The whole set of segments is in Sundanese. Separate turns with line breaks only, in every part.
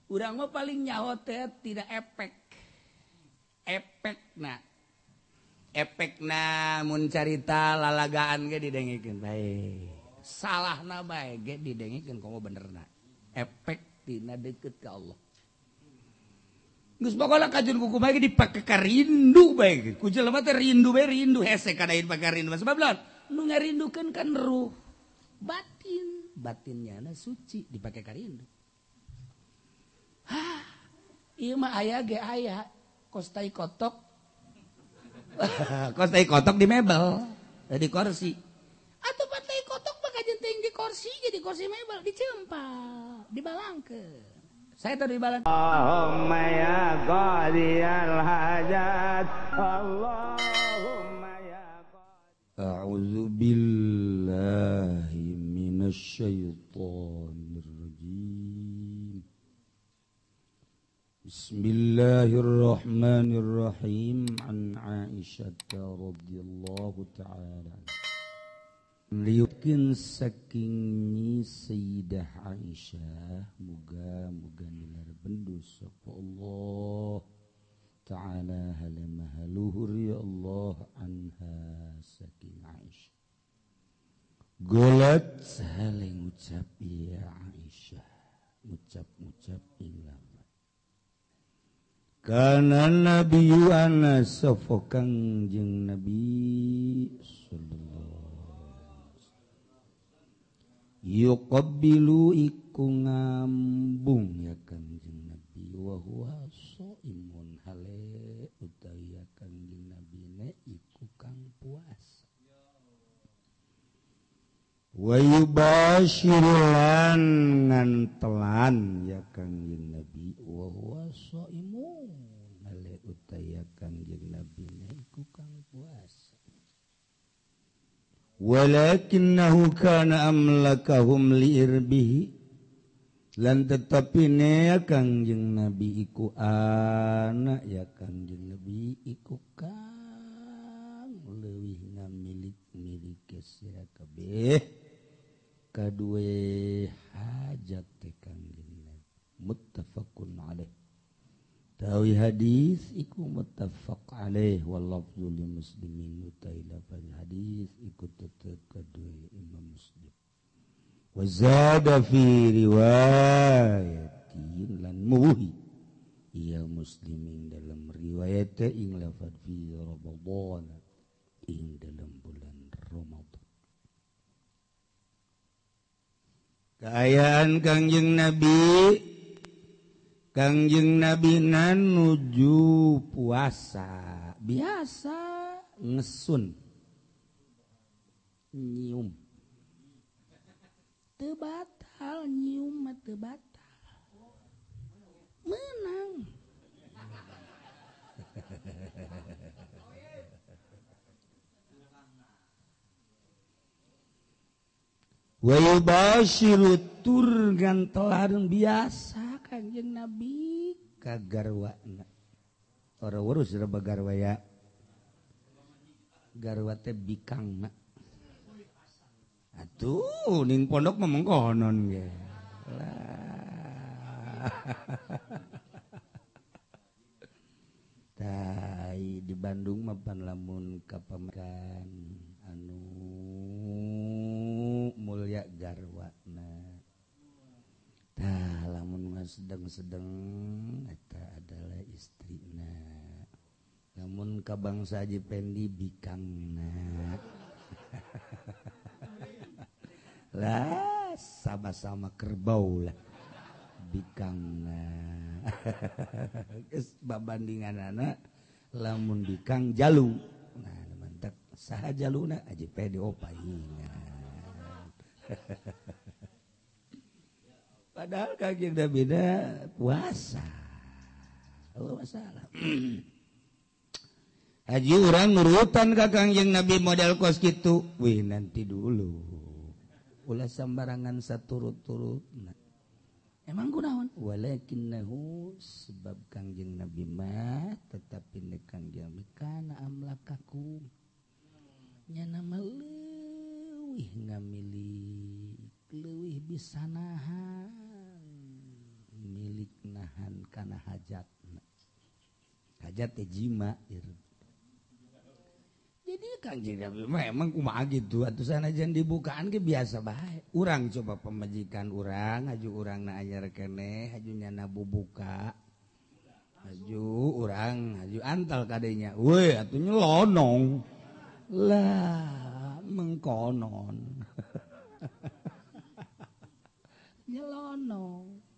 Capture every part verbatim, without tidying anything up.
urang mah paling nyaho teh tidak efek. Efek na. Efek na mun carita lalagaan ge didengikeun bae. Salahna bae ge didengikeun komo benerna. Efek tina deukeut ka Allah. Geus bagola kajun kuku bae dipake ka rindu bae. Ku jelema teh rindu bae rindu hese kana dipake ka rindu. Sebab lawan nu ngarindukeun kan ruh, batin, batinnya na suci dipake ka rindu. Hah, ieu mah aya ge aya kostai kotok. Kostai kotok di mebel, di kursi. Atuh patai kotok mah kajen teuing di kursi, jadi kursi mebel dicempal, dibalangkeun. Saya tadi balan.
Allahumma ya qadiyal hajat. Allahumma ya qadiyal.
A'udzu billahi minasy syaithanir rajim. Bismillahirrahmanirrahim. An Aisyah radhiyallahu ta'ala liukin saking nyi Sayyidah Aisyah muga muga nilar bendu sapa Allah ta'ala halamaha luhur ya Allah anha saking Aisyah golat saling ucap ya Aisyah ucap-ucap ilang kana nabiyyu ana safokang jeung nabi sallallahu yuqabbilu iku ngambung ya kanjeng nabi wa huwa shaimun hale utawi ya kanjeng nabi ne iku kang puasa wa yubashirulan ngantelan ya kanjeng nabi wa huwa shaimun hale utawi ya kanjeng nabi ne iku kang puasa walakinnahu kana amlakahum liirbihi lan tetapi ne kangjeng nabi iku anak ya kangjeng nabi iku kang leuwih ngamilik-milik sia kabeh kadue hajat teh kangjeng nabi muttafaqun alaih tawi hadis iku muttafaq alaih wal lafzu li muslimin utaila fal hadis iku tetep kadue Imam Muslim wa zada fi riwayatin lan muhi ya muslimin dalam riwayat ing lafaz fi ramadan ing dalam bulan Ramadan kaayaan kangjeng nabi kangjeng nabi nuju puasa biasa ngesun nyium teu batal nyium mah teu batal menang wa yubashiru tur gantelan biasa kanjeng nabi kagarwana ora urus reba garwa ya garwa teh bikangna atuh ning pondok mah mengkonon ge tai di Bandung mah pan lamun ka pamakan anu mulya garwana tah lamun sedeng-sedeng eta adalah istrina lamun ka bangsa Haji Pendi bikangna lah sama-sama kerbau lah bikangna geus babandinganana lamun bikang jalu nah mantap saha jaluna Haji Pendi opaingan padahal kanjeng Nabi puasa Allah masalah haji urang nurutan ka kanjeng Nabi model kos kitu wih nanti dulu ulah sambarangan saturut-turutna emang kunaon walakinnahu sebab kanjeng Nabi mah tetapi ne kanjeng Nabi kana amlakakum nya nama leuwih ngamilik leuwih bisa nahan milik nah kana hajat hajat teh jima gitu. Jadi Kang Nabi memang kumaha gitu atuh sanajan dibukaan ge biasa bae. Urang coba pemajikan urang, haju urang na anyar keneh, haju nyana bubuka. Haju urang, haju antal kadenya. Weh atuh nyelonong. Lah mengkonon. Nyelonong.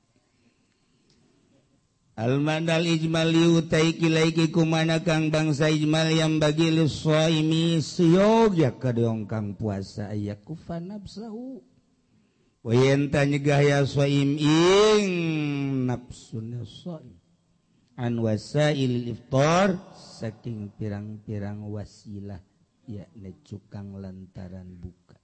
Al-mandal ijmali utai kilaiki kumana kang bangsa ijmal yang bagi lis-shaimi siyogya kadeong kang puasa ayakufa nafsahu wa yenta nyegah ya shaim ing nafsuna shaim an wasail iftar saking pirang-pirang wasilah yakni cukang lantaran buka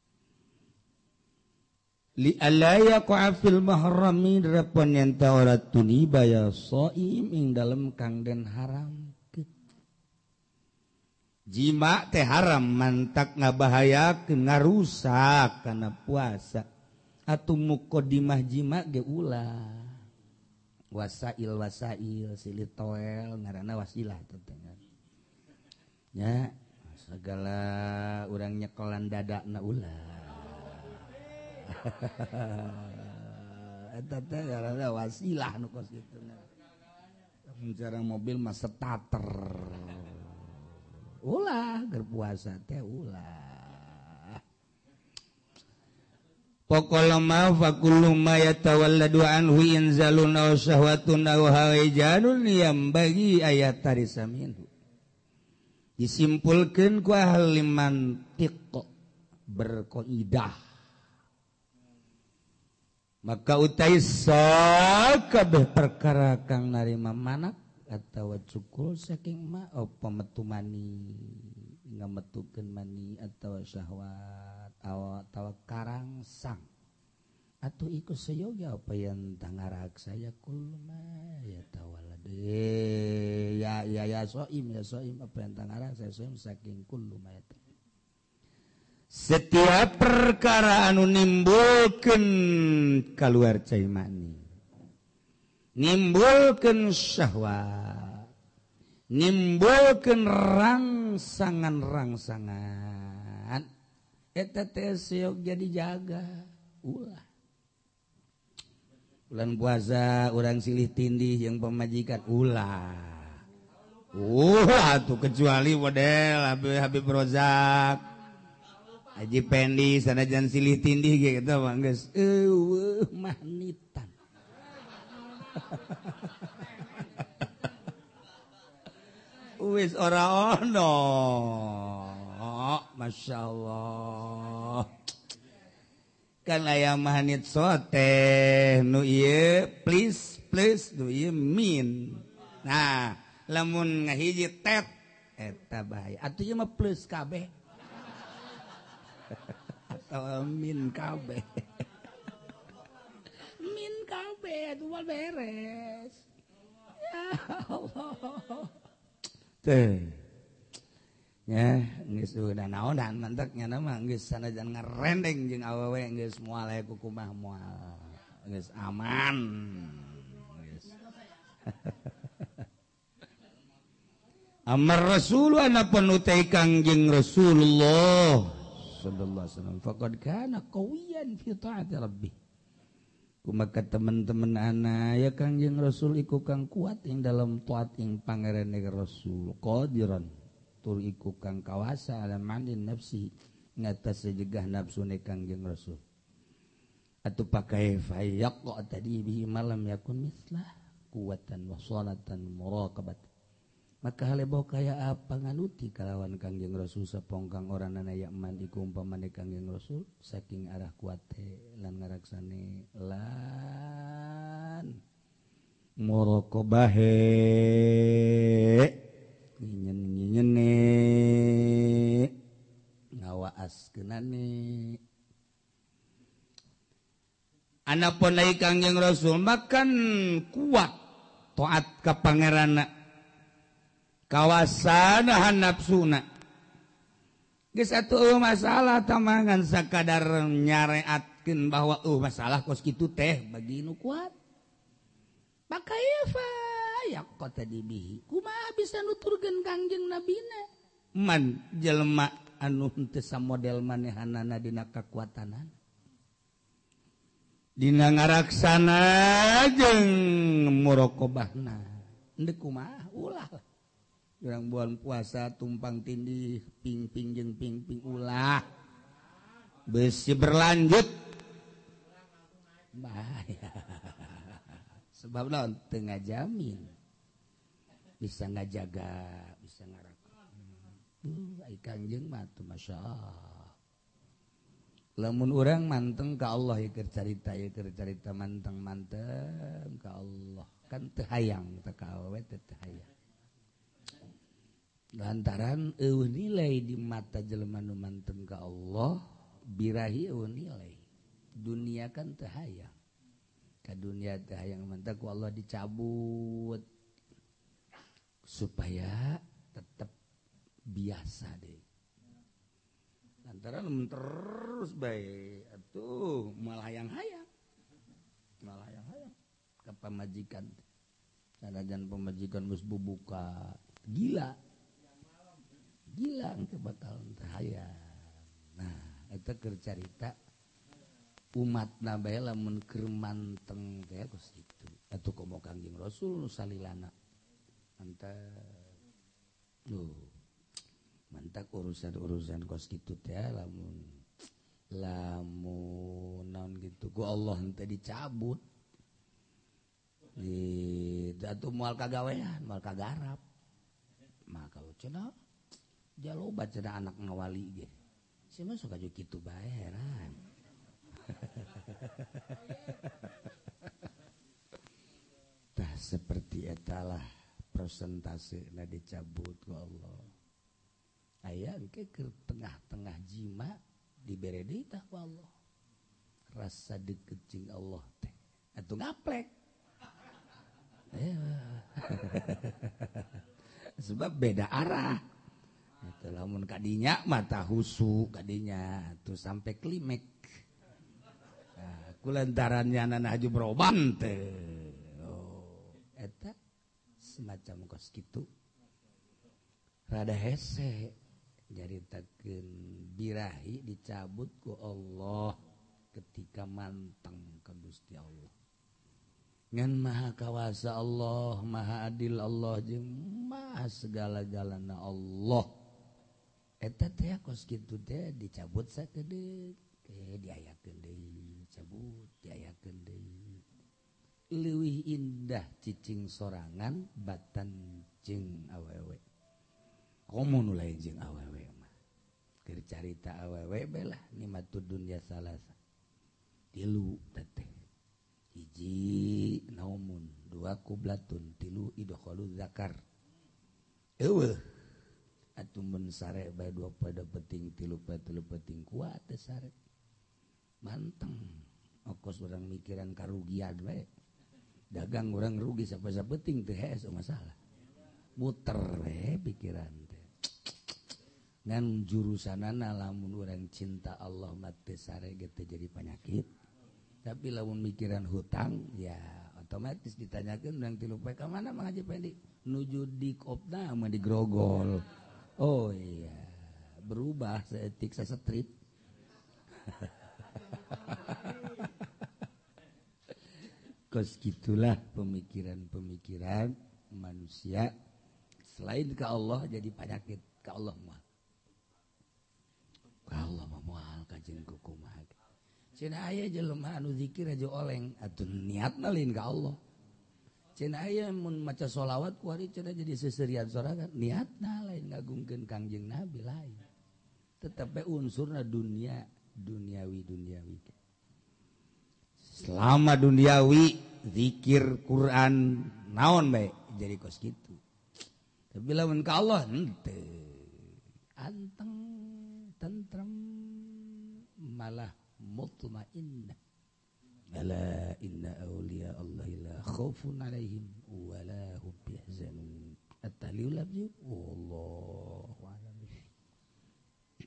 li alaya qafil mahrami rapon yen ta ora tuniba ya shaim ing dalem kang den haram jima teh haram mantak ngabahayakeun ngarusak kana puasa atuh muqaddimah jima ge ulah wasail wasail silih toel ngaranna wasilah teh nya segala urang nyekelan dadana ulah eta teh ngaranna wasilah nu kos kitu cara mobil mah starter ulah keur puasa teh ulah pokokna ma fa kullu ma yatawalladu anhu inzalun aw syahwatun aw hawajanun yang bagi ayat tarisa minhu disimpulkeun ku ahli mantiq berqaidah maka utai sakabeh perkara kang narima manak atawa cukul saking ma apa metu mani ngametukeun mani atawa syahwat atawa karangsang atuh iku sayoga apa yang tangarak saya kulma ya tawalade ya ya ya soim ya soim apa yang tangarak saya soim saking kullu ma setiap perkara anu nimbulkeun kaluar cai mani nimbulkeun syahwat nimbulkeun rangsangan-rangsangan eta teh siog jadi jaga ulah bulan puasa urang silih tindih yang pemajikan ulah ulah tuh kecuali model Habib Habib Rozak Haji Pendi sanajan silih tindih gitu mah geus eueuh manitan. Wis ora ono. Masyaallah. Kan aya manit sote nu ieu please please nu ieu min. Nah, lamun ngahiji tet eta bahaya. Atuh ieu mah plus kabeh. Atau min kabeh min kabeh itu mah beres ya Allah teh ya geus udah naonan manteknya nama geus sanajan ngarendeng jeung awewe geus moal aya kukumah moal geus aman geus amar rasul anapun utai kangjeng Rasulullah sallallahu alaihi wasallam faqad kana qawiyan fi taati rabbih kumaka teman-teman ana ya Kangjeng Rasul iku kang kuat ing dalam taat ing pangerane Rasul qadiran tur iku kang kawasa ala mandin nafsi ngatas segah nafsune Kangjeng Rasul atuh pakai fayaq tadi bihi malam yakun mislah kuwatan wa salatan muraqabat maka halebo kaya apa nganuti kalawan Kangjeng Rasul sapongkang orana aya man iku umpamane Kangjeng Rasul saking arah kuate lan ngaraksane lan muraqabahe nyen-nyene ngawaaskeunane anapun lain Kangjeng Rasul makan kuat taat ka pangeranna kawasan nafsuna geus atuh masalah tamangan sakadar nyareatkeun bahwa uh masalah kos kitu teh bagi nu kuat pakai Eva ya kota dibihi kumaha bisa nuturkeun Kangjeng Nabina man jelema anu teu samodel manehanana dina kakuatanan dina ngaraksana jeung muraqabahna endeu kumaha ulah urang bulan puasa tumpang tindih ping-ping jeung ping-ping ulah besi berlanjut bahaya sebab naon teu ngajamin bisa ngajaga bisa ngarakon uh ai Kangjeng mah tuh masyaallah lamun urang manteng ka Allah ya keur carita ya keur carita manteng-manteng ka Allah kan teu hayang teh ka awewe teh teu hayang lantaran eueuh nilai di mata jelema nu manteng ka Allah birahi eueuh nilai dunia kan teu hayang ka dunia teu hayang manteng ku Allah dicabut supaya tetap biasa deh lantaran terus bae atuh malah hayang-hayang malah hayang-hayang ka pamajikan sanajan pamajikan geus bubuka gila gila engke bakal teu hayang nah eta keur carita umatna bae lamun keur manteng teh geus kitu atuh komo Kangjeng Rasul nu salilana mantap tuh mantap urusan-urusan kos kitu teh lamun lamun naon gitu ku Allah henteu dicabut di atuh moal kagawean moal kagarap maka cenah jaloba cenah anak ngawali ge sia mah sok aju kitu bae heran tah seperti etalah persentasena dicabut ku Allah aya engke ke tengah-tengah jima dibere deui tah ku Allah rasa deukeut jeung Allah teh atuh ngaplek sebab beda arah itu lamun kadinya mata husu kadinya tuh sampai klimek nah, kulantarannya nana haju beroban teh oh eta semacam kos kitu rada hese nyaritakeun birahi dicabut ku Allah ketika manteng ka Gusti Allah ngan maha kawasa Allah maha adil Allah jeung maha segala-galana Allah eta teh kos kitu teh dicabut sakedeuk teh diayakeun deui cabut diayakeun deui leuwih indah cicing sorangan batan jeung awewe komo nu lain jeung awewe mah keur carita awewe belah nikmatud dunya salasa tilu teh hiji naumun dua kublatun tilu idkhaluz zakar eueuh atuh mun sare bae dua pada peting tilu pada tilu peting kuat teh sare manteng ongkos urang mikiran karugian bae dagang urang rugi sapasa peting teh hese masalah muter we pikiran teh ngan jurusanana lamun urang cinta Allah mah teu sare ge teu jadi penyakit tapi lamun mikiran hutang ya otomatis ditanyakeun urang tilu poe ka mana Mang Haji Pendi nuju di kopna mah di Grogol oh iya berubah seetik sasetrit kos gitulah pemikiran-pemikiran manusia selain ke Allah jadi penyakit ke Allah mah ka Allah mah moal kajeun kumaha cenah aya jelema anu zikir aja oleng atuh niatna lain ka Allah cenah aya mun maca sholawat ku hari cenah jadi seserian sorangan niatna lain ngagungkeun Kangjeng Nabi lain tetep unsurna dunia duniawi duniawi selama duniawi zikir Quran naon bae jadi kos kitu tapi lamun ka Allah henteu anteng tentrem malah mutmainnah ala inna awliya Allah la khaufun alaihim wa la hum yahzanun at-tahliul abdi wallahu a'lam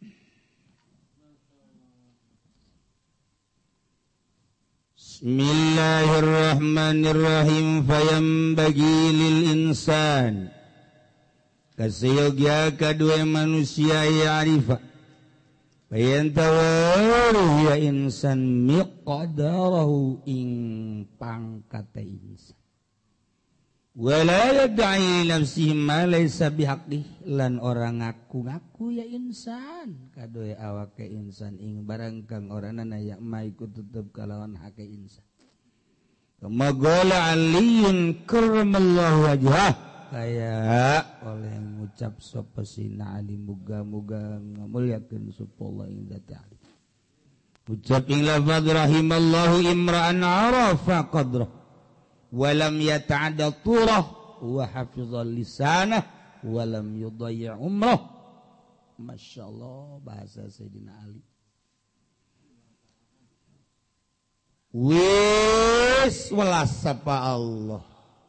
bismillah Bismillahirrahmanirrahim fayambagi lil insan kaseyogia kadua manusia ya'rifa bayan tawaruh ya insan miqdarahu ing pangkata insan wala yad'i nafsihi ma laysa bihaqqih lan orang ngaku-ngaku ya insan kadoe awake insan ing barang kang orana aya ma iku tetep kalawan hake insan kama qala aliyun karramallahu wajhah kaya oleh ngucap sapa sina ali muga-muga ngamulyakeun sapa Allah ing zat ali ucap ing lafaz rahimallahu imra'an arafa qadrah walam yata'adda turah wa hafizal lisanah walam yudayya umrah. Masyaallah bahasa Sayyidina Ali. Wis welas sapa Allah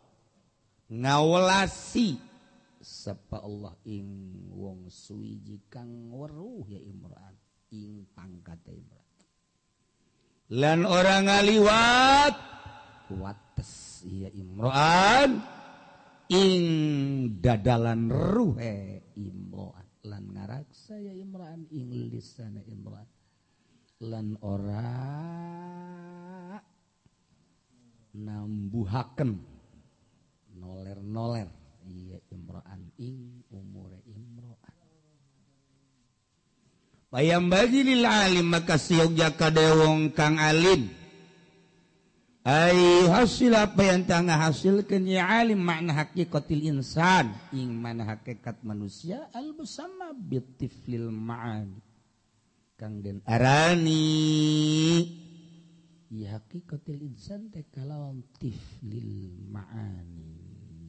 ngawelasi sapa Allah ing wong suwiji kang weruh ya Imran ing pangkat Imran lan orang ngaliwat wates iya Imran ing dadalan ruhe Imran lan ngaraksa ya Imran ing lisana Imran lan ora nambuhaken noler-noler iya Imran ing umure Imran bayam bagi lil alim maka siogja kadewong kang alim ay hasil apa yang tengah hasilkan ya alim makna hakikatil insan ing mana hakikat manusia al bersama bitiflil ma'ani kang den arani ya hakikatil insan teh kalawan tiflil ma'ani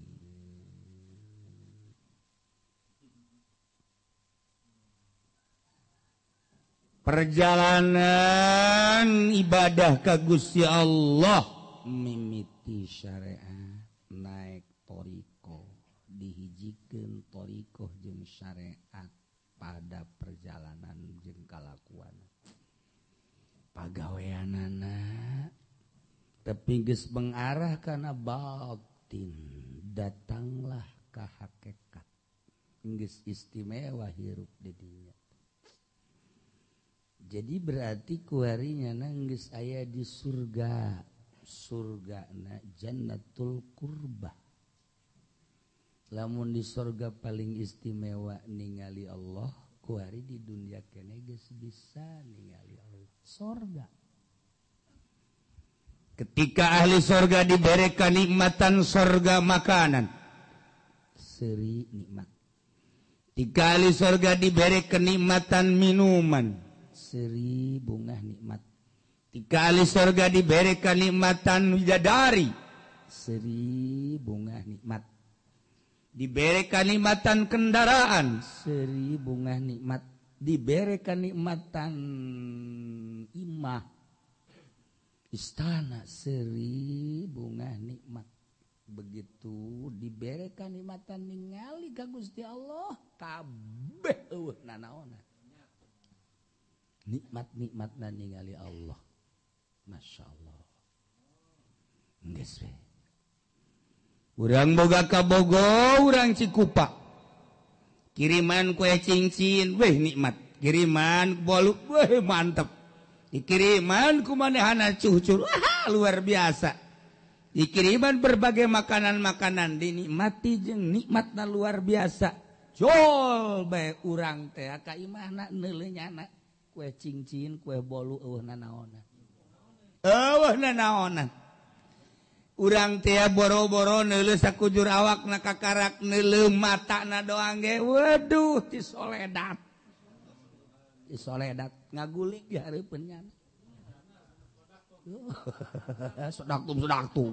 perjalanan ibadah ka Gusti Allah mimiti syariat naik toriko dihijikeun toriko jeung syariat pada perjalanan jeung kalakuan pagaweanana tapi geus mengarah kana batin datanglah ka hakikat geus istimewa hirup di dinya. Jadi berarti kuarinya nangis aya di surga surga na jannatul qurbah lamun di surga paling istimewa ningali Allah kuari di dunia kene geus bisa ningali Allah surga ketika ahli surga diberi kenikmatan surga makanan seri nikmat ketika ahli surga diberi kenikmatan minuman seri bunga nikmat. Tika ahli surga diberi kenikmatan widadari seri bunga nikmat. Diberi kenikmatan kendaraan seri bunga nikmat. Diberi kenikmatan imah istana seri bunga nikmat. Begitu diberi kenikmatan ningali ka Gusti Allah kabeh eueuh nanaona nikmat-nikmat na ningali Allah. Masya Allah. Nges we. Urang boga ka Bogo, urang Cikupa. Kiriman kue cincin, weh nikmat. Kiriman bolu, weh mantep. Dikiriman kumanehana cucur, wah luar biasa. Dikiriman berbagai makanan-makanan dinikmati jeung nikmat na luar biasa. Jol bae urang teh ka imahna neuleuh nyana. Kue cincin, kue bolu, eueuh nanaonan. Eueuh nanaonan. Urang teh boro-boro neuleuh sakujur awakna kakarak neuleuh matana doang ge. Waduh, ti soledat. Ti soledat ngagulik di hareupeun nya. Sodaktum sodaktum.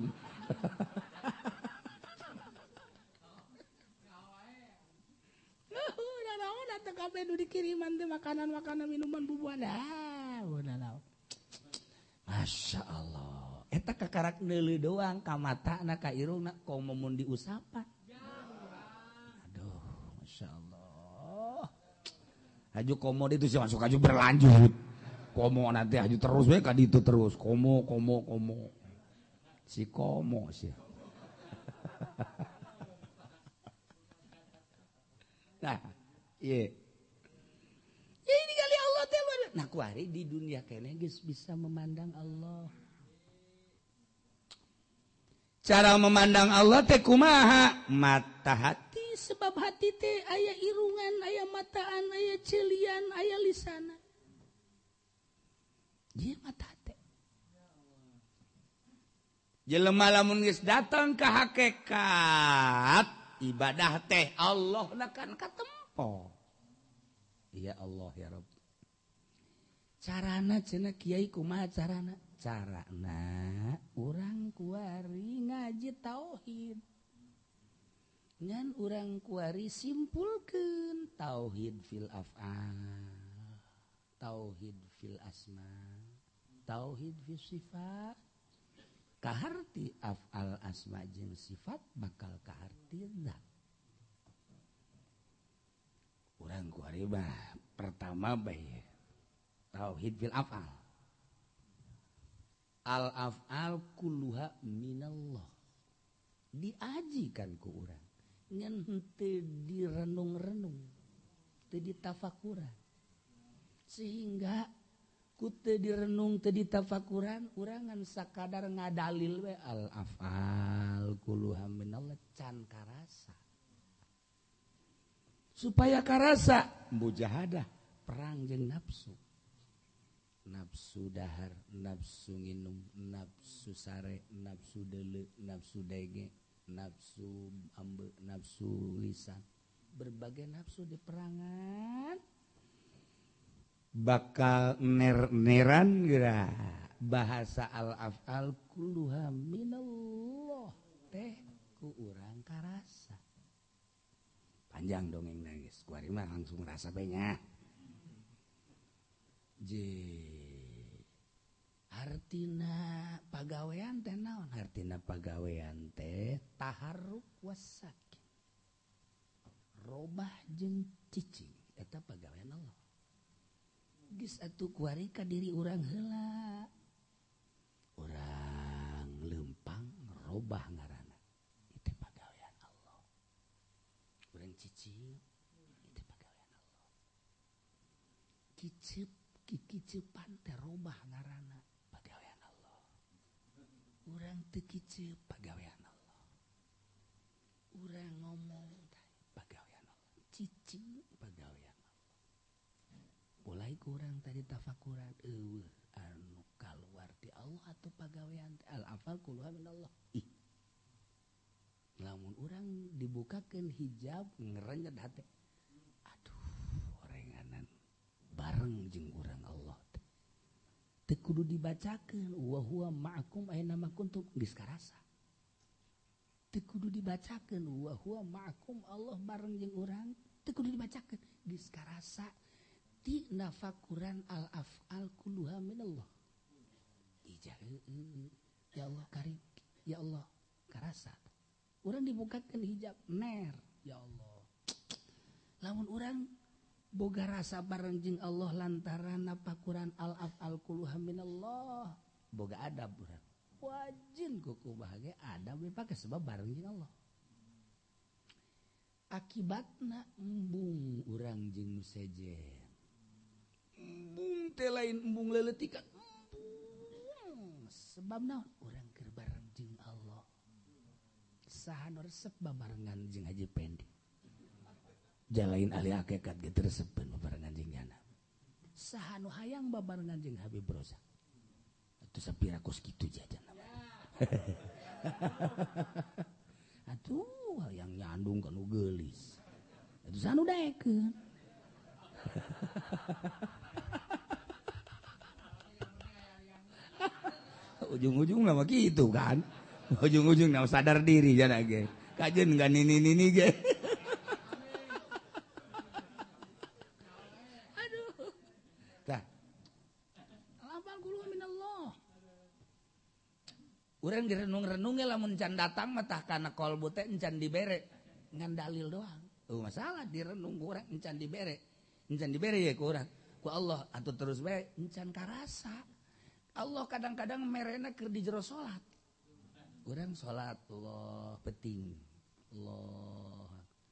Kabeh nu dikiriman teh makanan-makanan minuman bubuhan ah Masya Allah eta kakarak neuleuh doang ka matana ka irungna komo mun diusapan aduh Masya Allah haju komo itu sih masuk haju berlanjut komo nanti haju terus we ka ditu terus komo komo komo si komo sih. Nah, iya. Ya ini kali Allah teh luar. Nah, kuari di dunia kene geus bisa memandang Allah. Cara memandang Allah teh kumaha? Mata hati, sebab hati teh aya irungan, aya mataan, aya celian, aya lisana. Ieu mata hati. Jelema lamun geus datang ka hakikat ibadah teh Allah na kan katempo. Ya Allah ya Rabb. Carana cenah kiai kumaha carana? Carana urang kuari ngaji tauhid. Ngan urang kuari simpulkeun tauhid fil af'al, tauhid fil asma, tauhid fil sifat. Kaharti af'al asma jeung sifat bakal kaharti zat. Urang kuari mah pertama bae tauhid fil af'al. Al af'al kulluha minallah. Diajikan ku urang ngan henteu direnung-renung, teu ditafakuran. Sehingga ku teu direnung teu ditafakuran urang ngan sakadar ngadalil we al af'al kulluha minallah can karasa. Supaya karasa mujahadah perang jeung nafsu. Nafsu dahar, nafsu nginum, nafsu sare, nafsu deuleu, nafsu dege, nafsu ambe, nafsu lisan. Berbagai nafsu di perangan bakal ner-neran geura. Bahasa al-af'al kulluha minallah teh ku urang karasa. Panjang dongeng nangis. Kuari mah langsung rasa benya. Je artina pagawean teh naon? Artina pagawean teh taharruk wasakin. Robah jeung cicing eta pagawean Allah. Geus atuh kuari ka diri urang heula. Urang leumpang robah ngaranna. Itu pagawean Allah. Urang cicing itu pagawean Allah. Kicep kikicepan teh robah ngaranna pagawean Allah. Urang teu kicep pagawean Allah. Urang ngomong teh pagawean Allah. Cicing pagawean Allah. Mulai kurang tadi tafakuran eueuh anu kaluar ti Allah atuh pagawean teh al-afal kulluha minallah. Ih. Lamun urang dibukakeun hijab ngerenget hate. Aduh, orenganan bareng jeung urang Allah teu kudu dibacakeun wa huwa ma'akum aina ma kuntum geus karasa. Teu kudu dibacakeun wa huwa ma'akum Allah bareng jeung urang teu kudu dibacakeun geus karasa ti nafakuran al af'al kulluha minallah. Ijah heueuh ya Allah karim ya Allah karasa. Urang dibukakeun hijab ner ya Allah. Lamun urang boga rasa bareng jeung Allah lantaran napakuran al-af'al kulluha minallah. Boga adab urang. Wajin kuku bahagia adab dipake sebab bareng jeung Allah. Akibatna embung urang jeung sejen. Embung teh lain embung leuleutik embung. Sebab naon? Urang keur bareng jeung Allah. Saha nu resep babarengan jeung Haji Pendi. Jalain ahli hakikat gitu resepen babarengan jeung jana. Saha nu hayang babarengan jeung Habib Rozak. Atuh sapira kos kitu jajan. Atuh yang nyandung kanu geulis. Atuh sanu daekeun. Ujung-ujung mah gitu kan. Ujung-ujung na sadar diri jana ge. Kajeun enggak nini-nini ge. Urang direnung-renung lamun can datang mah tah kana kolbu teh encan dibere ngan dalil doang. Tuh masalah direnung urang encan dibere. Encan dibere ya ku urang. Ku Allah atuh terus bae encan karasa. Allah kadang-kadang merena keur di jero salat. Urang salat Allah penting Allah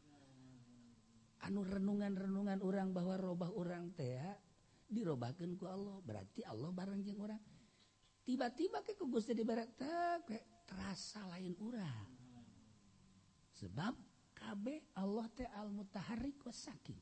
anu renungan-renungan orang bahwa robah orang teh dirobahkeun ku Allah berarti Allah bareng jeung urang tiba-tiba ke ku Gusti dibaret terasa lain urang sebab kabeh Allah teh al-mutaharrik was-sakin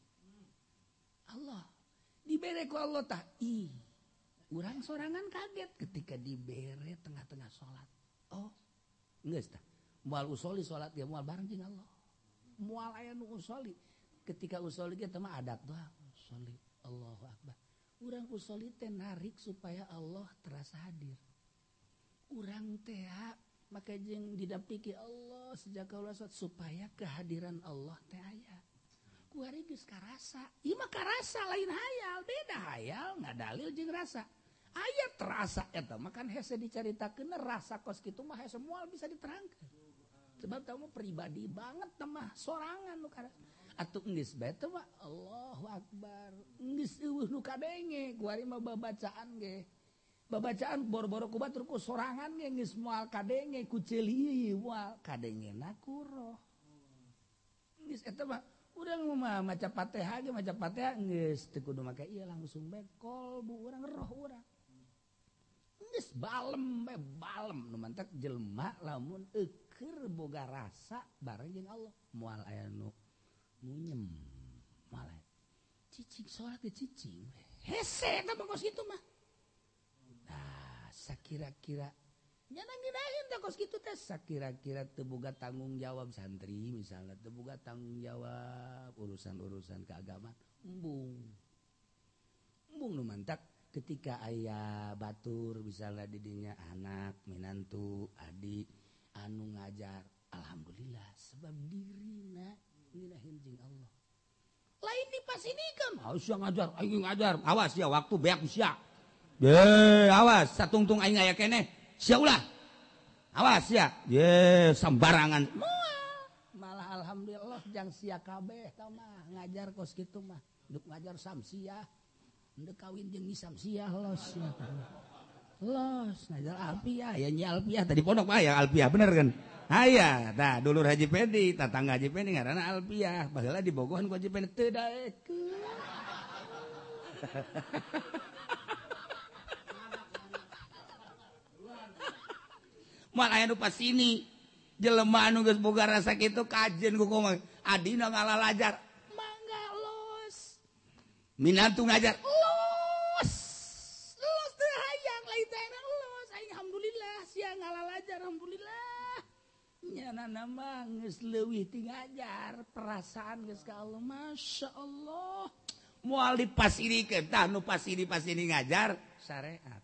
Allah dibere ku Allah tah ih urang sorangan kaget ketika dibere tengah-tengah salat oh geus tah moal usoli salat ge moal bareng jeung Allah moal aya nu usoli ketika usoli ge teh mah adat doang usoli Allahu akbar urang usoli teh narik supaya Allah terasa hadir urang teh maka jeung didampingi Allah sejak kaula salat supaya kehadiran Allah teh aya kuari geus karasa ieu mah karasa lain hayal beda hayal ngadalil jeung rasa aya terasa eta mah kan hese dicaritakeun rasa kos kitu mah hese moal bisa diterangkeun sebab tamu pribadi banget teh mah sorangan nu karasa atuh geus bae teh mah Allahu akbar geus eueuh nu kadenge kuari mah babacaan ge babacaan boro-boro ku batur ku sorangan ge geus moal kadenge ku ceuli moal kadengena ku roh geus eta mah urang mah maca Fatihah ge maca Fatihah geus teu kudu make ieu langsung bae kolbu urang roh urang geus balem bae balem nu mantak jelema lamun eukeur boga rasa bareng jeung Allah moal aya nu munyem moal cicing salat ge cicing hese eta mah kos kitu mah nah sakira-kira nyana ngirahin teh kos kitu teh sakira-kira teu boga tanggung jawab santri misalnya teu boga tanggung jawab urusan-urusan keagamaan embung embung nu mantak ketika aya batur misalnya didinya anak minantu adik anu ngajar alhamdulillah sebab dirina ngirahin jeung Allah lain dipasinikeun awas sia ngajar aing ngajar awas ya waktu beak sia ye awas satungtung aing aya keneh sia ulah awas ya ye sambarangan malah alhamdulillah jang sia kabeh tah mah ngajar kos kitu mah duk ngajar samsiah ndek kawin jeung Nyi Samsiah los ya. Los ngajar Alpiah ya Nyi Alpiah tadi pondok mah ya Alpiah bener kan aya tah dulur Haji Pedi tatangga Haji Pedi ngaranna Alpiah baheula dibogohan ku Haji Pedi teu daekeun moal aya nu pasini jelema anu geus boga rasa kitu kajen ku kumaha adina ngalalajar mangga los minantu ngajar los los teh hayang lain teh los aing alhamdulillah sia ngalalajar alhamdulillah nyana mah geus leuwih ti ngajar perasaan geus ka Allah masyaallah moal dipasirikeun tah nu pasini-pasini ngajar syariat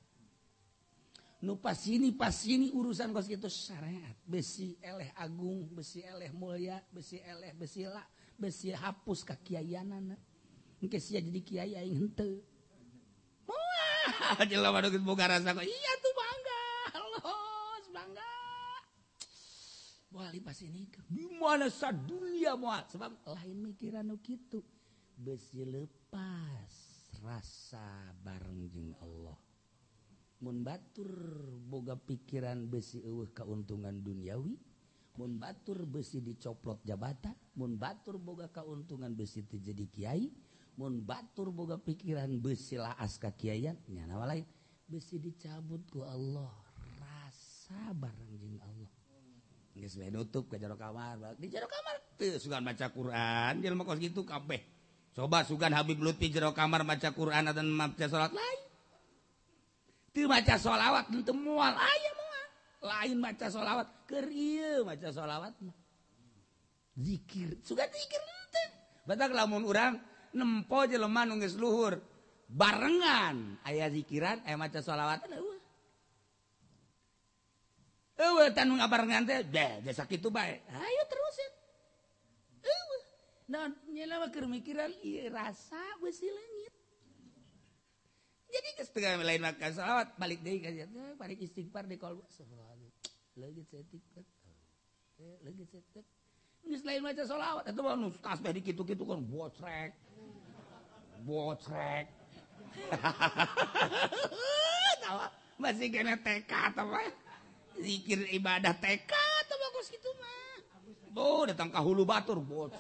nu pasini pasini urusan kos kitu syariat besi eleh agung besi eleh mulia besi eleh besi la besi hapus ka kiayanana engke sia jadi kiai aing henteu moal jelema nu geus boga rasa kok iya tuh bangga los bangga moal dipasinikeun di mana sadunya moal sebab lain mikiran nu kitu besi lepas rasa bareng jeung Allah mun batur boga pikiran besi eueuh kauntungan duniawi mun batur besi dicoplot jabatan mun batur boga kauntungan besi teu jadi kiai mun batur boga pikiran besi laas ka kiaian nya nawa lain besi dicabut ku Allah rasa bareng jeung Allah geus bae nutup ka jero kamar di jero kamar teu sugan maca Quran jelema kos kitu kabeh coba sugan Habib Lutfi jero kamar maca Quran dan maca salat lain teu maca sholawat teu moal aya moal lain maca sholawat keur ieu maca sholawat mah zikir sugan zikir teh batak lamun urang nempo jelema nu geus luhur barengan aya zikiran aya maca sholawat eueuh eueuh tanu ngabarengan teh deh jasa kitu bae ayo terusin eueuh nah nyela keur mikiran ieu rasa beusi leungit jadi kesetengah lain makan salawat balik deui ka dia balik istighfar di qalbu subhanallah leungit setik eh leungit setik geus lain maca salawat eta mah nu tasbih dikitu-kitu kan bocrek bocrek tawa masih kena T K tah mah
zikir ibadah T K atau bagus gitu mah. Oh, datang ke hulu batur, bos.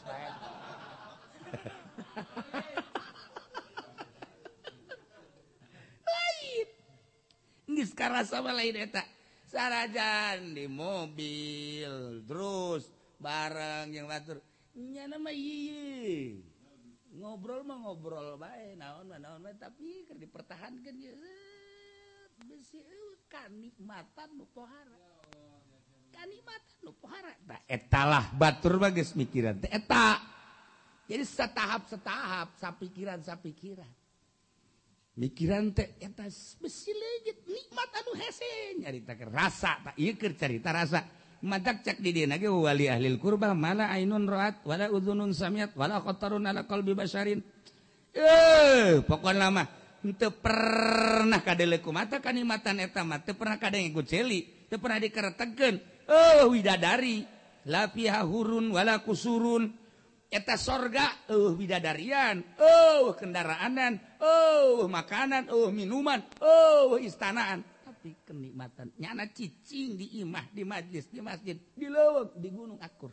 Lain. Geus karasa mah lain eta. Sarajan di mobil, terus bareng yang batur. Nya nama ieu. Ngobrol mah ngobrol bae, naon mah naon mah tapi keur dipertahankeun ge. Besi kanikmatan nu pohara. Kanikmatan nu pohara. Tah eta lah batur mah geus mikiran teh eta. Jadi setahap-setahap, sapikiran sapikiran. Mikiran teh eta besi leungit nikmat anu hese nyarita ke rasa tak ieu keur carita rasa. Madak cak di dieu ge wali ahlil qurba mala ainun ra'at wala udzunun samiat wala khatarun ala qalbi basyarin. Eh, pokona mah henteu pernah kadele ku mata kanikmatan eta mah teu pernah kadenge ku celi, teu pernah dikeretegkeun. Oh, widadari, la fiha hurun wala kusurun. Eta sorga, oh bidadarian, oh kendaraanan, oh makanan, oh minuman, oh istanaan. Tapi kenikmatan, nyana cicing di imah, di majlis, di masjid, di leuweung, di gunung akur.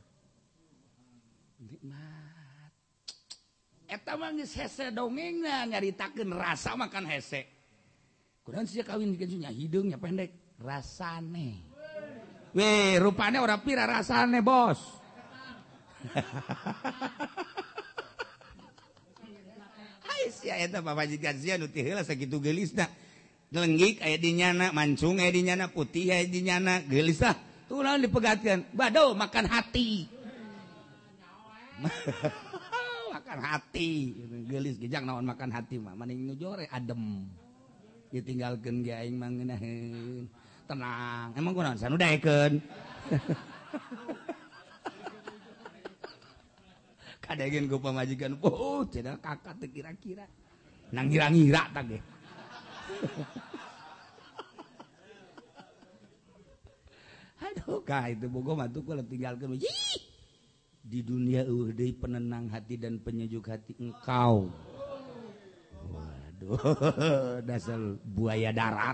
Nikmat. Eta mah geus hese dongengna nyaritakeun rasa makan hese. Kunaon sia kawin dikeun nya hidungnya pendek, rasane. Weh, rupane ora pira rasane, Bos. Hai sia eta papajikan sia nu teh heula sakitu geulisna. Lenggik aya di nyana, mancung aya di nyana, putih aya di nyana, geulis tah. Tuh naon dipegatkeun? Bado makan hati. Makan hati. Geulis gejang naon makan hati mah, maning nu jore adem. Ditinggalkeun ge aing mah ngeunaheun. Tenang, emang kunaon sanu daekeun. Kadangin ku pamajikan, oh cenah kakak teh kira-kira. Nang ngira-ngira tah ge. Aduh, kah itu bogo mah tuh kalau tinggalkeun. Di dunia eueuh deui penenang hati dan penyejuk hati engkau. Waduh, dasar buaya darat.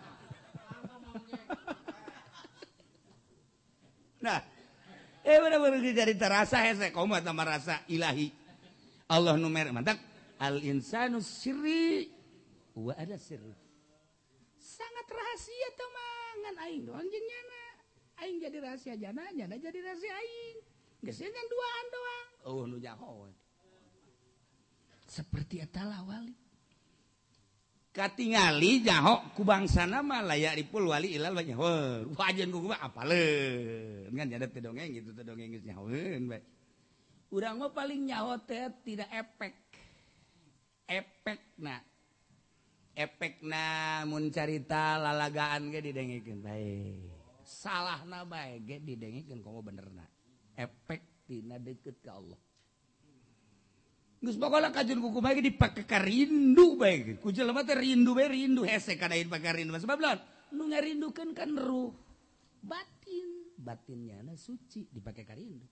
Nah, eh bener-bener jadi terasa hese koma sama rasa ilahi. Allah numer mantak al insanu sirri wa ada sirri. Sangat rahasia temangan aing doang jeung nyana. Aing jadi rahasia jana, jana jadi rahasia aing. Geus ngan duaan doang. Oh nu nyaho. Seperti eta lah wali. Katingali nyaho ku bangsana mah layak dipul wali ilal banyak. Wah, wajan ku mah apaleun. Ngan nyadet teh dongeng gitu teh dongeng geus nyahoeun bae. Urang mah paling nyaho teh tidak efek. Efekna. Efekna mun carita lalagaan ge didengikeun bae. Salahna bae ge didengikeun komo benerna. Efek tina deukeut ka Allah. Geus bagola kajun kuku bae dipake ka rindu bae. Ku jelema teh rindu bae rindu hese kada aing pake rindu. Sebab lawan nu ngarindukeun kan ruh, batin, batinnya na suci dipake ka rindu.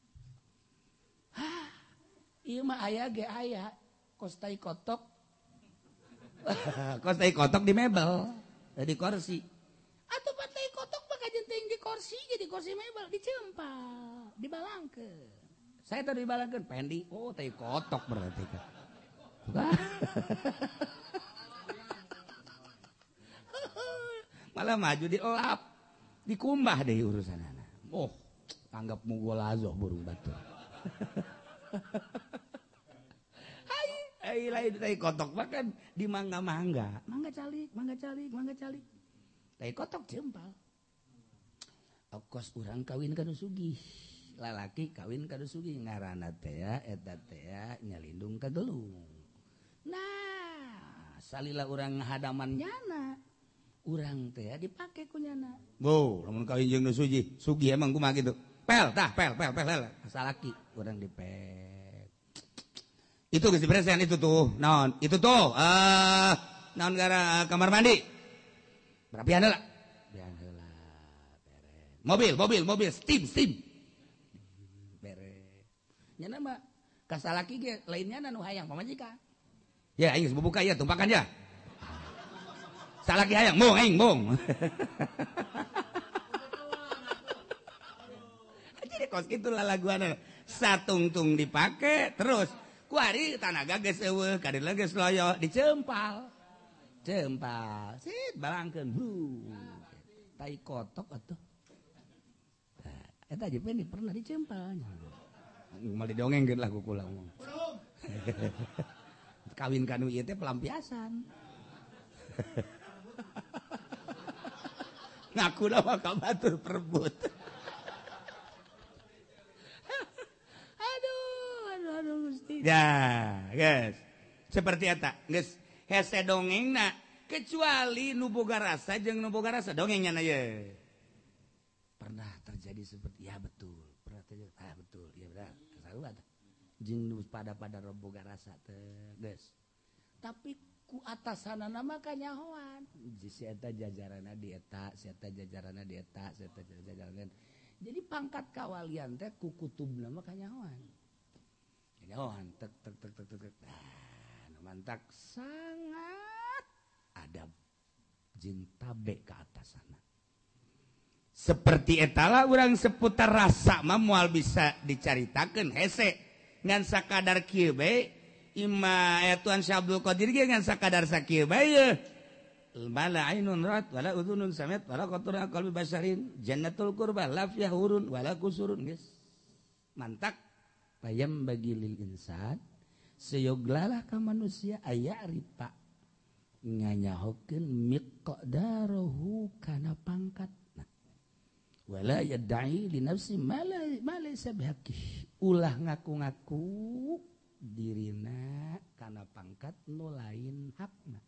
Hah, ieu mah aya ge aya kostai kotok. Kostai kotok di mebel, di kursi. Atuh patai kotok mah kajen teuing di kursi ge di kursi mebel dicempal, dibalangkeun. Saya tadi dibalangkeun pendi, oh tai kotok berarti kan. Malah maju dielap, dikumbah deh urusanana. Oh, anggap mugolazo burung batu. Hai, hai lain tai kotok makan di mangga-mangga. Mangga calik, mangga calik, mangga calik. Tai kotok jempal. Okos urang kawin kana sugih. Lalaki kawin kadu sugih ngaranna teh eta teh nyalindung ka gelung. Nah, salila urang ngahadaman nyana, urang teh dipake ku nyana. Bo, lamun kawin jeung nu sugih, sugih emang kumaha kitu? Pel, tah, pel, pel, pel, pel. Salaki urang dipek. Itu geus diberesian itu tuh. Naon? Itu tuh. Eh, uh, naon gara kamar mandi. Berapian heula? Berapian heula. Beres. Mobil, mobil, mobil, steam, steam. Nyana mah kasalaki ge lainnya nu hayang pamajikan. Ya aing bubuka ya tumpakan ya. Salaki hayang mung aing mung. kos itulah laguana satungtung dipake terus kuari tanaga geus eueuh kadila geus loyo dicempal cempal sit balangkeun bru tai kotok atuh nah, eta aja pengen pernah dicempal mal didongengkeun lah ku kula kawin kanu ieu teh pelampiasan ngaku nama ka batur perebut aduh aduh aduh Gusti ya guys seperti eta geus hese dongengna kecuali nu boga rasa jeung nu boga rasa dongengnya na ye pernah terjadi seperti ya betul pernah terjadi ah betul ya benar sarua tah jeung nu pada-pada boga rasa teh geus tapi ku atasanana mah kanyahoan si eta jajaranna di eta si eta jajaranna di eta si eta jajaranna jadi pangkat kawalian teh ku kutubna mah kanyahoan kanyahoan tek tek tek tek tek nah mantak sangat adab jeung tabe ka atasanna seperti etalah urang seputar rasa mah moal bisa dicaritakeun hese ngan sakadar kieu bae Ima ya Tuhan Syekh Abdul Qadir ge ngan sakadar sakieu bae mala ainun rat wala udhunun samet wala qatura qalbi basharin jannatul qurba la fiha hurun wala kusurun geus mantak payam bagi lil insan seyoglalah ka manusia aya ripa nganyahokeun miqdarahu kana pangkatna wala yad'i li nafsi mala mala sabhaqi ulah ngaku-ngaku dirina karena pangkat nu lain hakna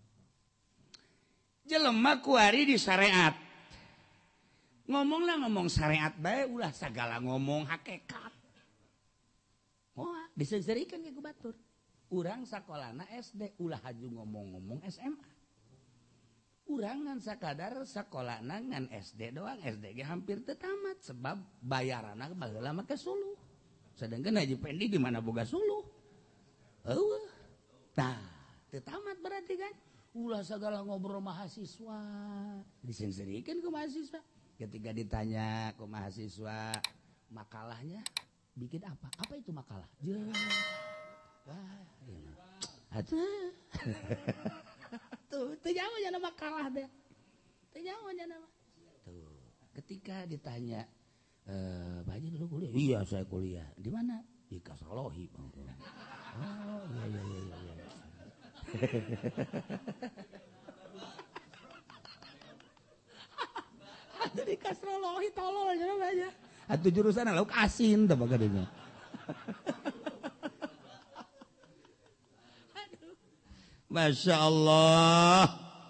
jelema kuari di syariat ngomonglah ngomong syariat bae ulah sagala ngomong hakikat moal diseuseurikeun ke ku batur urang sakolana S D ulah haju ngomong-ngomong S M A urang ngan sakadar sakolana ngan S D doang S D ge hampir teu tamat sebab bayarana baheula make suluh sedangkan Haji Pendi di mana boga suluh. Eueuh. Nah, teu tamat berarti kan. Ulah sagala ngobrol mahasiswa. Disensirikeun ku mahasiswa. Ketika ditanya ke mahasiswa makalahnya bikin apa? Apa itu makalah? Jeung. Wah, iya. Atuh. Tuh, teu nyaho nya makalah teh. Teu nyaho nya nama. Tuh, ketika ditanya Eh, Pak Haji dulu kuliah? Iya saya kuliah. Di mana? Di Kasrolohi. Oh iya iya iya iya. Ada di Kasrolohi tolol aja aja. Atuh jurusan lauk asin tuh bagadinya. Masya Allah.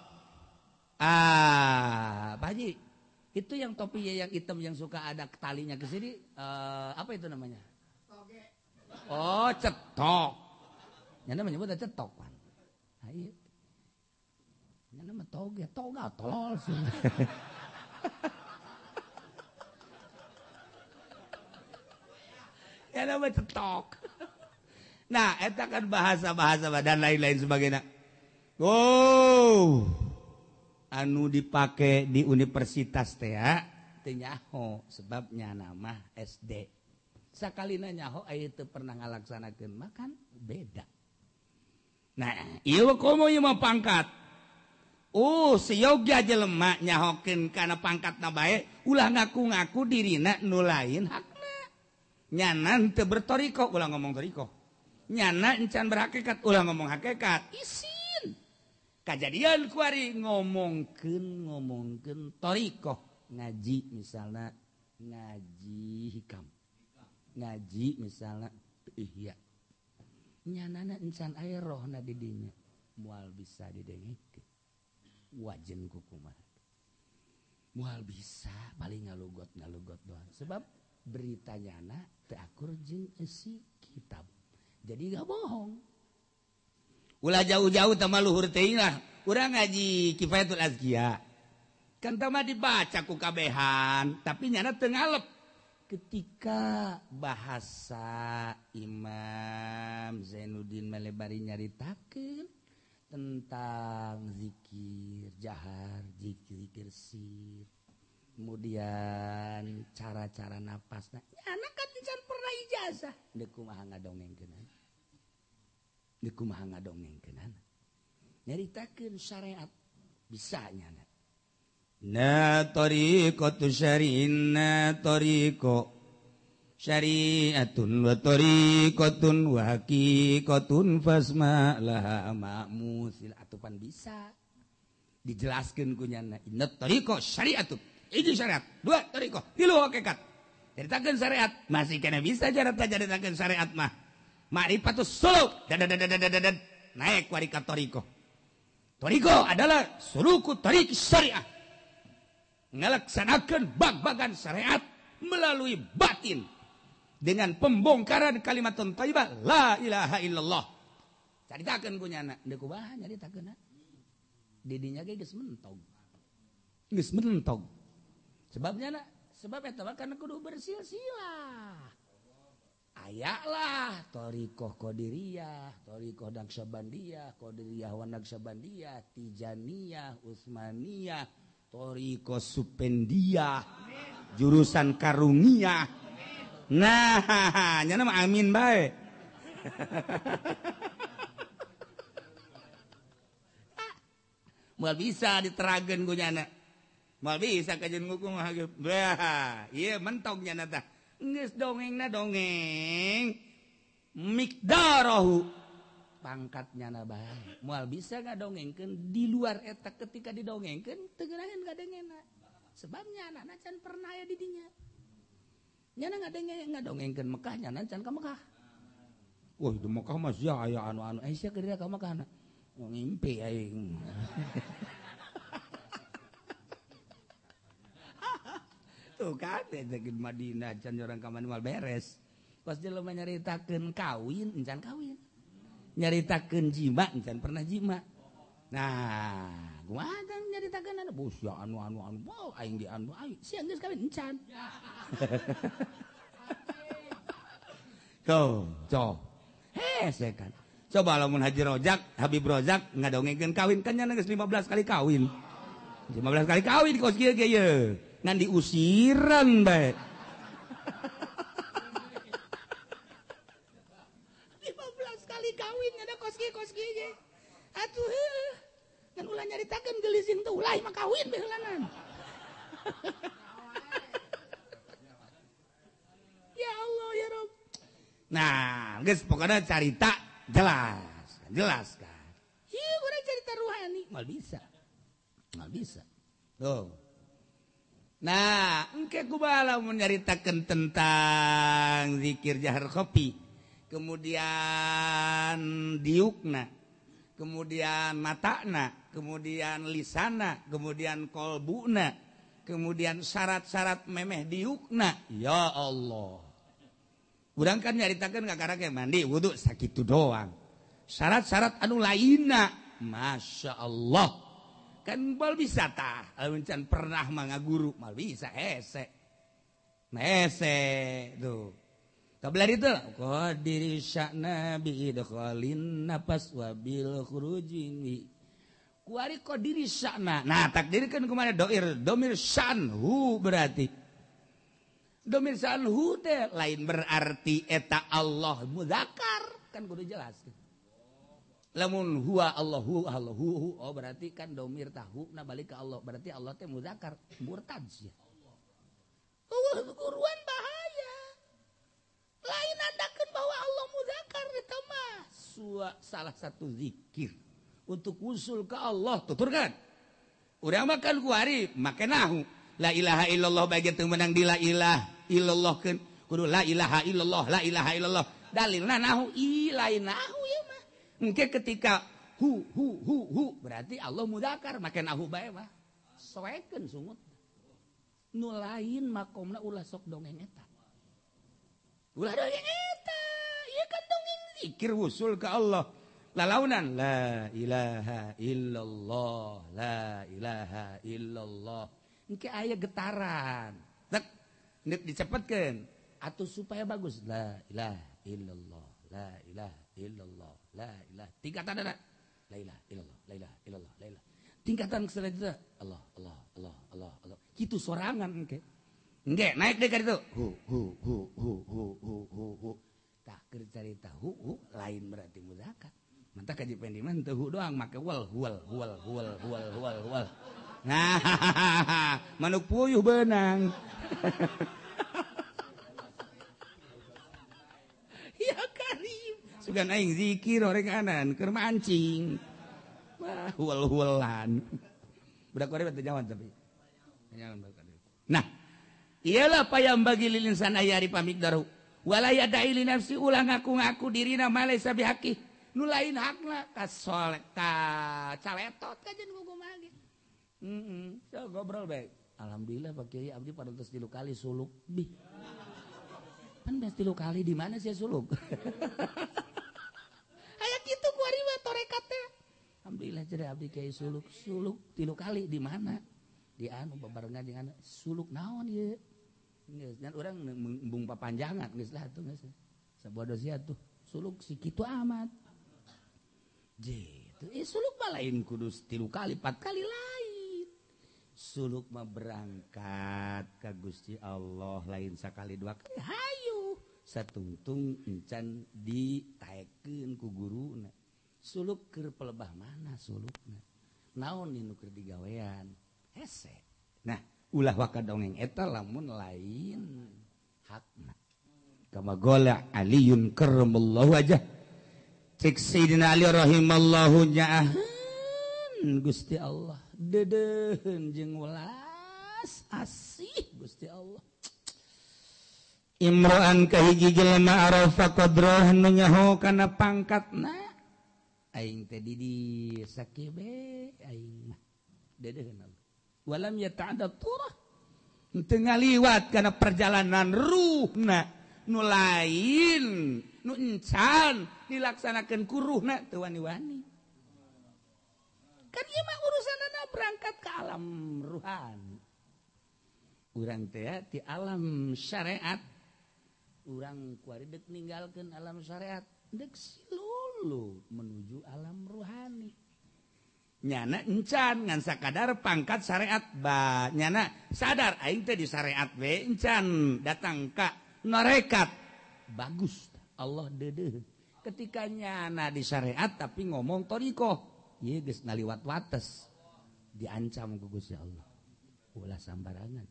Ah, Pak Haji. Itu yang topi yang hitam yang suka ada talinya ke sini uh, apa itu namanya? Toge. Oh, cetok. Yang namanya menyebut cetok kan. Nah, iya. Yang namanya toge, toga tolol sih. Yang namanya cetok. Nah, eta kan bahasa-bahasa dan lain-lain sebagainya. Wow. Anu dipake di universitas teh teu nyaho sebabnya nama S D. Sakalina nyaho aya teu pernah ngalaksanakeun makan beda. Nah, ieu komo ieu mah pangkat. Oh, siyoga jelema nyahokeun kana pangkatna bae ulah ngaku-ngaku dirina nu lain hakna. Nyana teu bertoriko ulah ngomong toriko. Nyana encan berhakikat ulah ngomong hakikat. Isi kejadian kuari ngomongkeun ngomongkeun torikoh ngaji misalnya ngaji hikam ngaji misalnya ihya nyanana encan aya rohna di dinya moal bisa didengekeun wajen kukumaha moal bisa paling ngalugot ngalugot doang sebab beritanyana teu akur jeung isi kitab jadi gak bohong. Ulah jauh-jauh tama luhur teuing lah. Urang ngaji Kifayatul Azkiya. Kan tama dibaca ku kabehan, tapi nyana teu ngalep. Ketika bahasa Imam Zainuddin Malebari nyaritakeun tentang zikir jahar, zikir zikir sir. kemudian cara-cara napasna anak kan can pernah ijazah deuk kumaha ngadongengkeun deuk kumaha ngadongengkeun nyaritakeun syariat bisa nyana na tariqatu syari'inna tariqo syari'atun wa tariqatun wa haqiqatun fasma laha ma'musil atupan bisa dijelaskeun ku nyana inna tariqo syari'atun ini syariat dua tariqo tilu hakikat ceritakeun syariat masih kena bisa cara ceritakeun syariat mah ma'rifatus suluk dadadadadadad naik warikat tariqo tariqo adalah suluku tariq syariah ngalaksanakeun bag-bagan syariat melalui batin dengan pembongkaran kalimatun thayyibah la ilaha illallah caritakeun ku nyana deuk kumaha nyaritakeun di dinya ge geus mentog geus mentog sebabnya na sebab eta mah kana kudu bersilsilah aya lah thariqah qadiriyah thariqah naqsabandiyah qadiriyah wa naqsabandiyah tijaniyah utsmaniyah thariqah supendiyah jurusan karungiyah nah nyana mah amin bae moal bisa diterageun ku nyana moal bisa kajen ngukum mah bah ieu mentok nyana tah geus dongengna dongeng miqdarahu pangkat nyana bae moal bisa ngadongengkeun di luar eta ketika didongengkeun teu geunaheun ngadengena sebabnya anak-anak can pernah aya di dinya nyana ngadenge ngadongengkeun Mekah nyana can ka Mekah wah di Mekah mah sia aya anu-anu eh sia keur ka Mekah na ngimpi aing tuh kan jeung Madinah can orang ka mana beres pas jelema nyaritakeun kawin encan kawin nyaritakeun jima encan pernah jima nah kumaha tah nyaritakeun anu bos ya anu anu anu oh aing di anu aing sia geus kawin encan tuh coh hese kan coba lamun Haji Rojak Habib Rojak ngadongengkeun kawin kan nyana geus lima belas kali kawin lima belas kali kawin di kos kieu ge ye ngan diusiran bae lima belas kali kawin nyana kos kieu kos kieu ge atuh heuh ngan ulah nyaritakeun geulisin teh ulah mah kawin bae heulanan ya Allah ya Rabb nah geus pokona carita jelas jelas kan ieu urang carita ruhani mal bisa mal bisa tuh nah engke kumaha lamun nyaritakeun tentang zikir jahar kopi kemudian diukna kemudian matana kemudian lisana kemudian kolbuna kemudian syarat-syarat memeh diukna ya Allah urang kan nyaritakeun kakara ke mandi wudu sakitu doang syarat-syarat anu lainna masya Allah kan mal bisa tah lamun can pernah mangaguru mal bisa hese hese tuh kabelar itu qadiri sya'na bi idkhalin nafas wa bil khurujin kuari qadiri sya'na nah takdir kan kumaha doir domir sya'nhu berarti domir sya'nhu teh lain berarti eta Allah muzakkar kan kudu jelas lamun huwa Allahu Allahu oh berarti kan domir tahu na balik ke Allah berarti Allah teh muzakkar murtad sia Allah kuruan bahaya lain andakeun bahwa Allah muzakkar eta mah salah satu zikir untuk usul ke Allah tuturkan urang mah kan kuari make nahu la ilaha illallah bagi teu menang di la ilaha illallah keun kudu la ilaha illallah la ilaha illallah dalilna nahu i lain nahu ya mah engke ketika hu hu hu hu berarti Allah muzakkar make nahu bae mah soekeun sungut nu lain makomna ulah sok dongeng eta ulah dongeng eta ieu kan dongeng zikir usul ke Allah lalaunan la ilaha illallah la ilaha illallah engke aya getaran tek nek dicepetkeun atuh supaya bagus la ilaha illallah la ilaha illallah la ilaha tiga tanda la ilaha illallah la ilaha illallah la ilaha tingkatan selanjutnya Allah Allah Allah Allah Allah kitu sorangan engke engke naik deh ka ditu hu hu hu hu hu hu hu hu tah keur carita hu hu lain berarti muzakat mantap kaji pendiman teu hu doang make wal huwal huwal huwal huwal huwal huwal nah manuk puyuh beunang ya karim sugan aing zikir orek anan keur mancing wah huwal-huwalan budak korek teu jawab tapi nah iyalah payam bagi lil insan ayari pamigdaru wala yada'i li nafsi ulah ngaku-ngaku dirina malaysa bihaqi nu lain hakna ka soleh ka caletot ka jeung kumaha ge heeh so gobrol bae alhamdulillah Pak Kiai abdi parantos tilu kali suluk bih kan beas tilu kali di mana sih suluk aya kitu ku ari mah torekat teh alhamdulillah jadi abdi Kiai suluk suluk tilu kali di mana di anu babarengan dengan suluk naon ieu geus ngan urang embung papanjangan geus lah atuh geus sabodo sia tuh suluk si kitu amat jitu eh suluk mah lain kudu tilu kali empat kali lain suluk mah berangkat ka Gusti Allah lain sakali dua kali hayu satungtung encan ditaekeun ku guruna suluk keur pelebah mana sulukna naon nu keur digawean hese nah ulah waka dongeng eta lamun lain hakna kama gola aliyun karramallahu wajah cek Sayyidina Ali rahimallahu nyaahan Gusti Allah dedeun jeung welas asih Gusti Allah imra'an kahiji jelema arafa qadrah nu nyaho kana pangkatna aing teh di sakibe aing mah dedeun Allah walam yata'adda turah teu ngaliwat kana perjalanan ruhna nu lain nu encan dilaksanakeun ku ruhna teu wani-wani kan ieu mah urusanna berangkat ke alam ruhani urang teh ti alam syariat urang kuari deuk ninggalkeun alam syariat deuk silulu menuju alam ruhani nyana encan ngan sakadar pangkat syariat ba nyana sadar aing teh di syariat we encan datang ka narekat bagus Allah deudeuh ketika nyana di syariat tapi ngomong thariqah ieu geus naliwat wates diancam ku Gusti Allah ulah sambarangan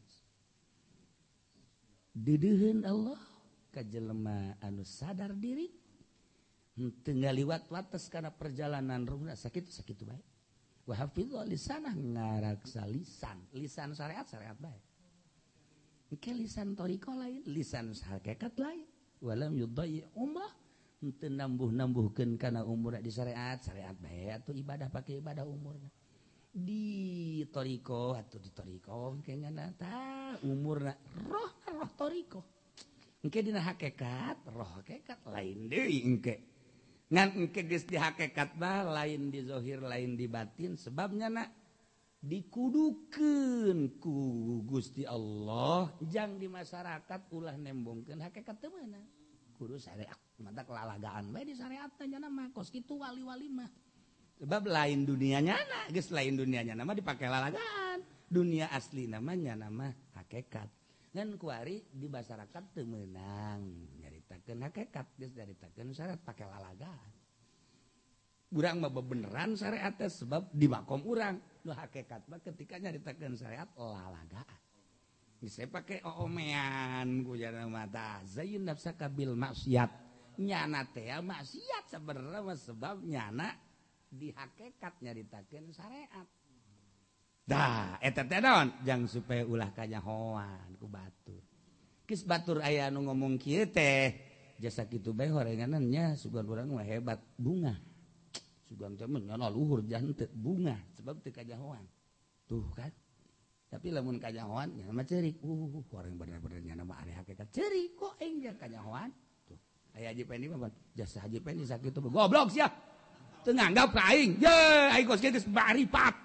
deudeuheun Allah ka jelema anu sadar diri teu ngaliwat wates kana perjalanan ruhna sakitu sakitu bae wa hafidhu lisanah ngaraksa lisan lisan syariat syariat bae engke lisan thariqah lain lisan hakikat lain walam yudai umrah teu nambuh-nambuhkeun kana umurna di syariat syariat bae atuh ibadah pake ibadah umurna di thariqah atuh di thariqah engke ngana tah umurna roh roh thariqah engke dina hakikat roh hakikat lain deui engke ngan engke geus di hakikat mah lain di zahir lain di batin sebabnya nak dikudukeun ku Gusti Allah jang di masyarakat ulah nembongkeun hakikat teu meunang kudu syariat mata kelalagaan bae di syariat teh nya mah kos kitu wali-wali mah sebab lain dunia nyana geus lain dunia nyana mah dipake lalagaan dunia asli namanya nama hakikat ngan kuari di masyarakat teu meunang nyaritakeun hakikat geus nyaritakeun syariat pake lalagaan urang mah bebeneran syariat teh sebab di makom urang nu hakikat mah ketika nyaritakeun syariat lalagaan geus pake oomean ku jana mata zayyun nafsaka bil maksiat nyana teh maksiat sabenerna mah sebab nyana di hakikat nyaritakeun syariat dah eta teh naon jang supaya ulah kanyahoan ku batur geus batur aya anu ngomong kieu teh jasa kitu bae horenganan nya sugan urang mah hebat bunga sugan teh mah luhur jan teu bunga sebab teu kanyahoan tuh kan tapi lamun kanyahoan nya mah ceurik uh horeng bener-bener nya mah ari hakikat ceurik kok aing jang kanyahoan tuh aya Haji Pendi mah jasa Haji Pendi sakitu goblok sia teu nganggap ka aing ye aing kos geus baripat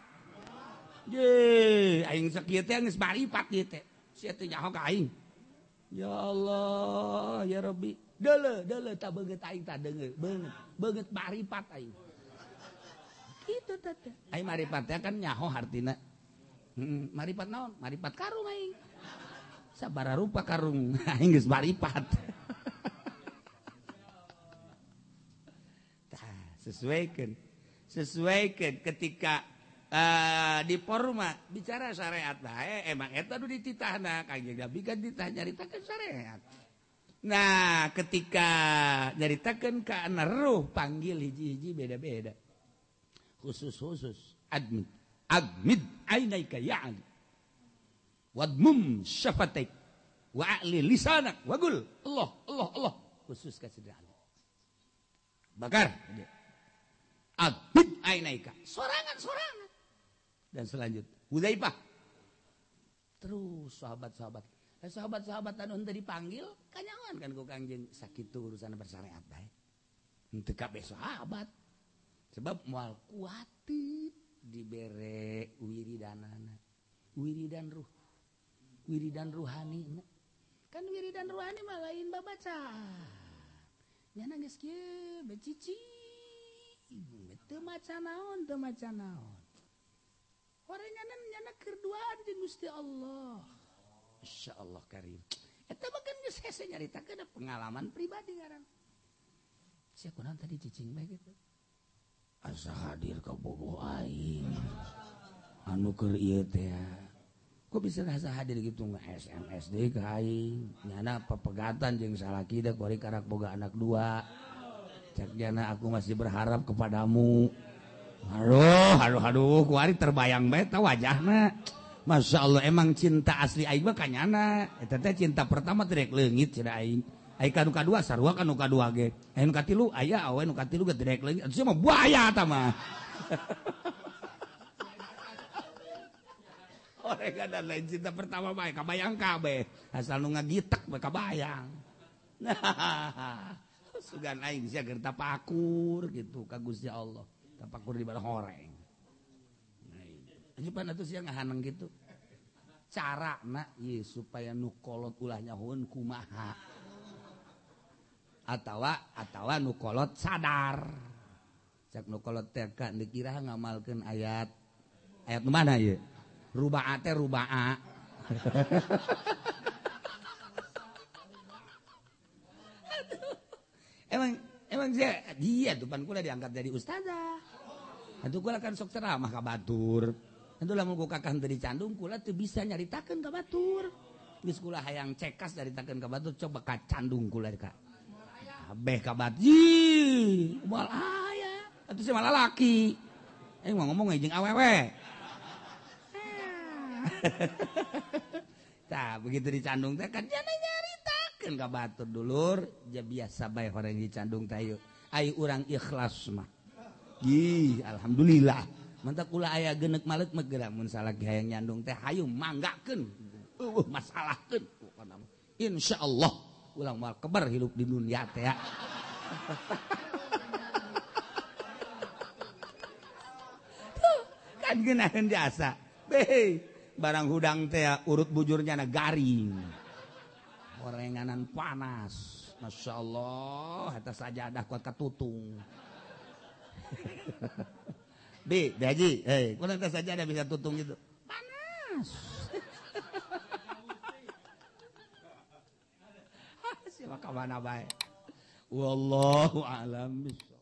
ye aing sakieu teh geus baripat ieu teh sia teu nyaho ka aing ya Allah ya Rabbi deuleu deuleu ta beungeut aing ta deungeut beungeut beungeut baripat aing gitu teh. Ai maripat teh kan nyaho artina. Heeh, maripat naon? Maripat karung aing. Sabaraha rupa karung aing geus maripat. Tah, sesuaikeun. Sesuaikeun ketika uh, di forma bicara syariat bae emang eta nu dititahna Kangjeng Nabi kan ditah nyaritakeun syariat. Nah, ketika nyaritakeun ka naruh panggil hiji-hiji beda-beda. Khusus-khusus admid admid ainaika ya'ni wadmum syafataik wa'li lisanak wagul Allah Allah Allah khusus ka Sidra Ali bakar admid ainaika sorangan-sorangan dan selanjutnya Hudzaifah terus sahabat-sahabat eh, sahabat-sahabat anu teu dipanggil kanyawan kan ku Kangjeng sakitu urusan bersyariat bae henteu kabeh sahabat sebab moal kuatit dibere wiridanana wiridan ruh wiridan ruhani kan wiridan ruhani mah lain babaca nyana geus kieu becici teu maca naon teu maca naon orangana nyana keur duaan jeung Gusti Allah insyaallah karim eta mah kan geus hese nyaritakeun pengalaman pribadi ngaran sia kunaon tadi cicing bae kitu asa hadir ka bogoh aing anu keur ieu teh kok bisa asa hadir gitu nggak S M S deui ka aing nyana papegatan jeung salaki da kori karak boga anak dua cak jana aku masih berharap kepadamu aduh aduh aduh kuari terbayang bae ta wajahna Masya Allah emang cinta asli aing mah kanyana eta teh cinta pertama teh rek leungit cenah aing aing kanu kadua sarua kanu kadua ge aya nu katilu aya awe nu katilu ge direk leungit atuh mah buaya eta mah orang ada lain cinta pertama bae kabayang kabeh asal nu ngagitek bae kabayang nah sugan aing sia keur tapakur gitu ka Gusti Allah tapakur di bawah horeng nah pan atuh sia ngahaneng gitu carana ieu supaya nu kolot ulah nyahoeun kumaha atawa atawa nu kolot sadar cak nu kolot teh ka dikira ngamalkeun ayat ayat nu mana ieu rubaa teh rubaa emang emang dia dia tuh pan kula diangkat dari ustazah atuh kula kan sok ceramah ka batur atuh lamun ku kakah teu dicandung kula teu bisa nyaritakeun ka batur geus kula hayang cekas nyaritakeun ka batur coba ka candung kula ka kabeh ka batur moal aya atuh si malah laki eh ngomong jeung awewe tah begitu dicandung teh kan jana nyaritakeun ka batur dulur ja biasa bae horeng dicandung teh ayo ai urang ikhlas mah ih alhamdulillah mantap kula aya geuneuk maleuk mah geura mun salaki hayang nyandung teh hayu manggakeun eueuh masalahkeun insyaallah ulang moal kebar hidup di dunia teh ya kan geunaheun biasa beh barang hudang teh urut bujurnya na garing orenganan panas Masya Allah eta sajadah kuat katutung Bi, Bi Haji hei kunaon teh sajadah bisa tutung gitu panas siapa ka mana bae wallahu a'lam bishawab.